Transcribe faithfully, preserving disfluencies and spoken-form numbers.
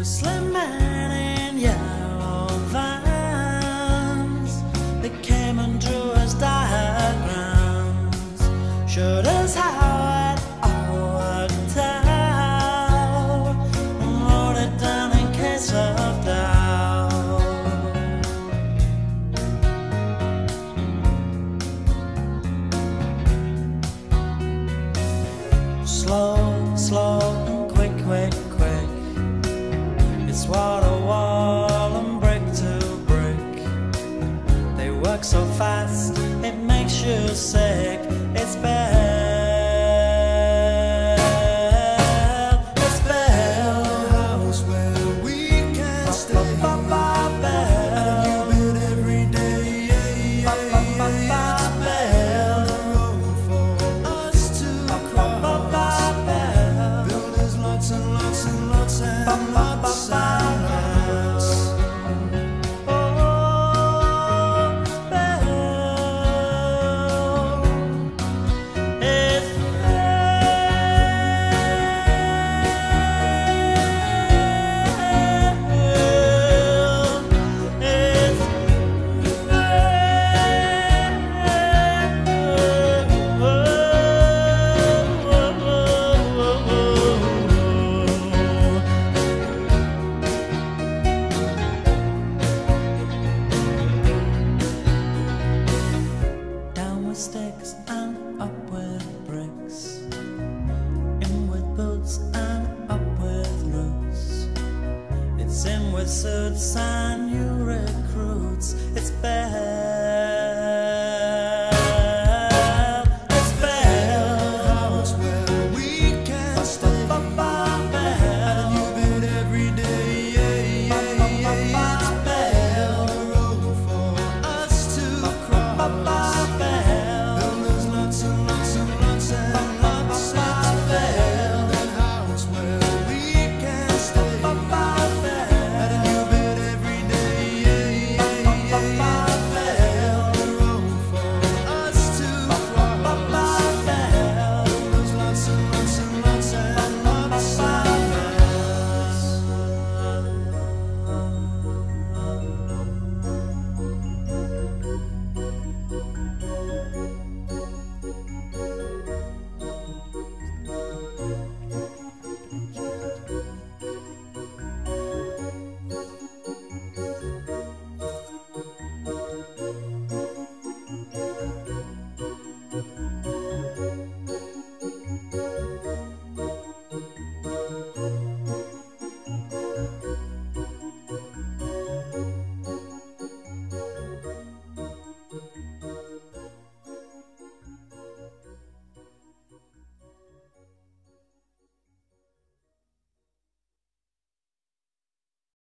Whistling men in yellow vans, they came and drew us diagrams, showed us how it all worked out, and wrote it down in case of doubt. Slow, slow and quick, quick, quick, it's wall to wall and brick to brick. They work so fast, it makes you sick. It's Bell, it's Bell, the house where we can stay. Ba, ba, ba, Bell. You bid every day. Ba, ba, ba, ba, Bell. The road for us to Ba, ba, ba, cross. Bell. Builders lots and lots and lots and Ba, ba, ba, lots ba, and lots. Oh, Bell, it's down with sticks and up with bricks, in with boots and up with roots. It's in with suits and new recruits. It's bad.